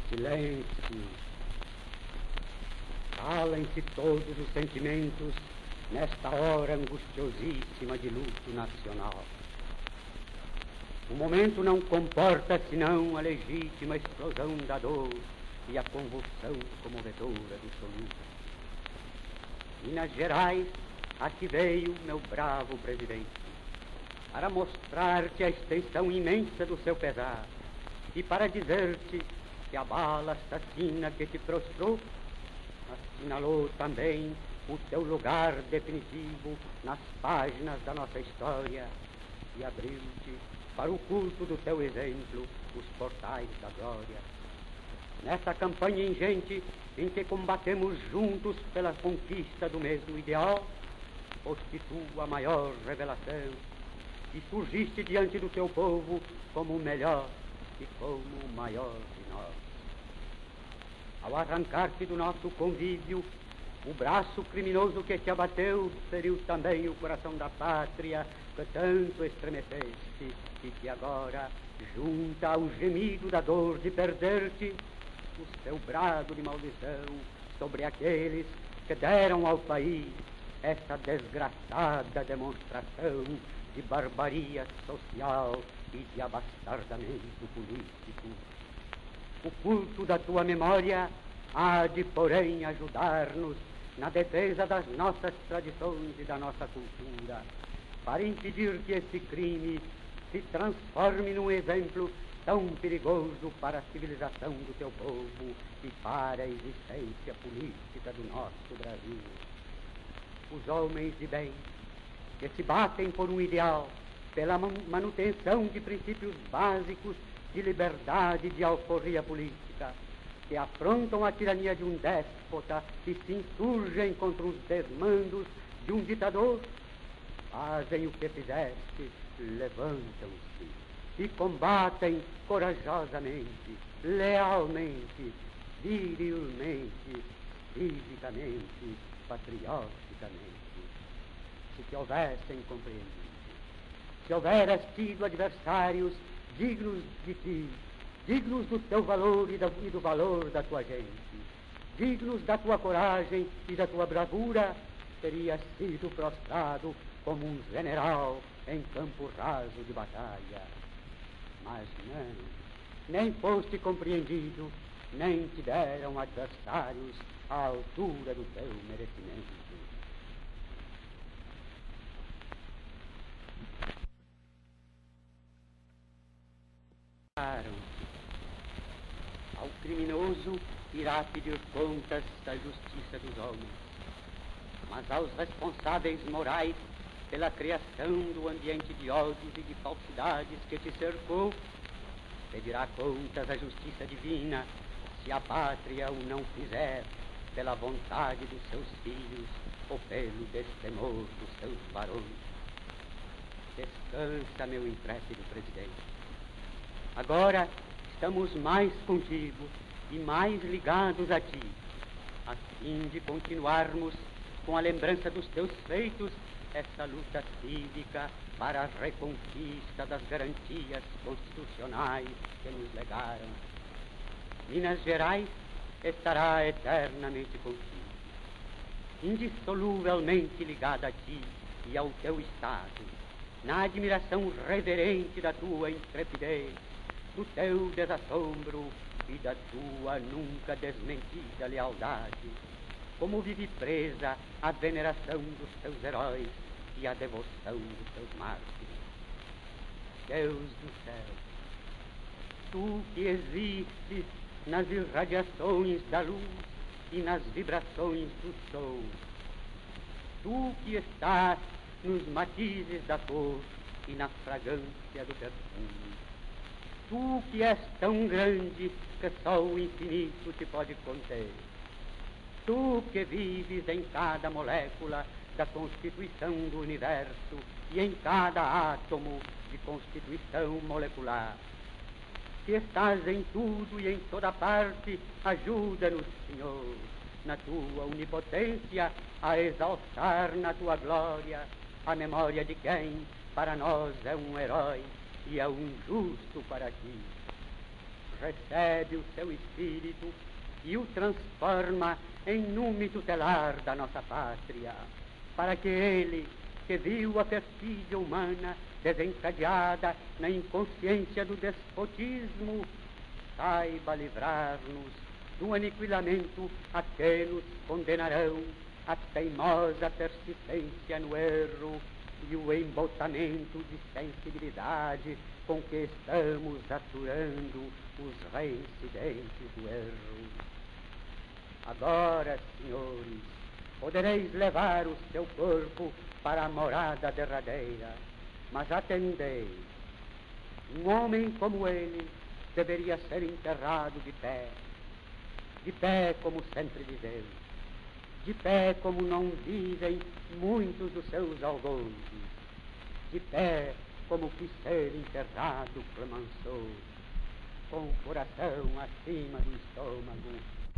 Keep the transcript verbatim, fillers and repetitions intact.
Silêncio. Calem-se todos os sentimentos nesta hora angustiosíssima de luto nacional. O momento não comporta senão a legítima explosão da dor e a convulsão comovedora do soluço. Minas Gerais, aqui veio meu bravo presidente, para mostrar-te a extensão imensa do seu pesar e para dizer-te que a bala assassina que te prostrou assinalou também o teu lugar definitivo nas páginas da nossa história e abriu-te para o culto do teu exemplo os portais da glória. Nessa campanha ingente em que combatemos juntos pela conquista do mesmo ideal, foste tu a maior revelação e surgiste diante do teu povo como o melhor e como o maior de nós. Ao arrancar-te do nosso convívio, o braço criminoso que te abateu feriu também o coração da pátria que tanto estremeceste e que agora junta ao gemido da dor de perder-te o seu brado de maldição sobre aqueles que deram ao país essa desgraçada demonstração de barbaria social e de abastardamento político. O culto da tua memória há de, porém, ajudar-nos na defesa das nossas tradições e da nossa cultura, para impedir que esse crime se transforme num exemplo tão perigoso para a civilização do teu povo e para a existência política do nosso Brasil. Os homens de bem que se batem por um ideal, pela manutenção de princípios básicos de liberdade e de alforria política, que afrontam a tirania de um déspota e se insurgem contra os desmandos de um ditador, fazem o que fizeste, levantam-se e combatem corajosamente, lealmente, virilmente, fisicamente, patrioticamente. Se te houvessem compreendido, se houveras tido adversários dignos de ti, dignos do teu valor e, da, e do valor da tua gente, dignos da tua coragem e da tua bravura, terias sido prostrado como um general em campo raso de batalha. Mas não, nem foste compreendido, nem te deram adversários à altura do teu merecimento. Ao criminoso irá pedir contas da justiça dos homens, mas aos responsáveis morais pela criação do ambiente de ódios e de falsidades que te cercou, pedirá contas à justiça divina se a pátria o não fizer pela vontade dos seus filhos ou pelo destemor dos seus varões. Descansa, meu intrépido presidente. Agora estamos mais contigo e mais ligados a ti, a fim de continuarmos com a lembrança dos teus feitos essa luta cívica para a reconquista das garantias constitucionais que nos legaram. Minas Gerais estará eternamente contigo, indissoluvelmente ligada a ti e ao teu Estado, na admiração reverente da tua intrepidez, do teu desassombro e da tua nunca desmentida lealdade, como vive presa a veneração dos teus heróis e a devoção dos teus mártires. Deus do céu, tu que existes nas irradiações da luz e nas vibrações do som, tu que estás nos matizes da cor e na fragrância do perfume, tu que és tão grande que só o infinito te pode conter, tu que vives em cada molécula da constituição do universo e em cada átomo de constituição molecular, que estás em tudo e em toda parte, ajuda-nos, Senhor, na tua onipotência, a exaltar na tua glória a memória de quem para nós é um herói e é um justo para ti. recebe o seu espírito e o transforma em nume tutelar da nossa pátria, para que ele, que viu a perfídia humana desencadeada na inconsciência do despotismo, saiba livrar-nos do aniquilamento a que nos condenarão a teimosa persistência no erro e o embotamento de sensibilidade com que estamos aturando os reincidentes do erro. Agora, senhores, podereis levar o seu corpo para a morada derradeira, mas atendei, um homem como ele deveria ser enterrado de pé, de pé como sempre viveu, de pé como não vivem muitos dos seus algozes, de pé como quis ser enterrado Clemenceau, com o coração acima do estômago